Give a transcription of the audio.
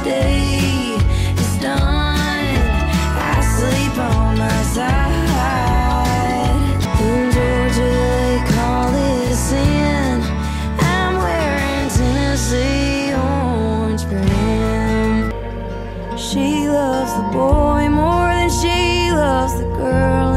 day is done, I sleep on my side. In Georgia they call it a sin. I'm wearing Tennessee orange brand. She loves the boy more than she loves the girl.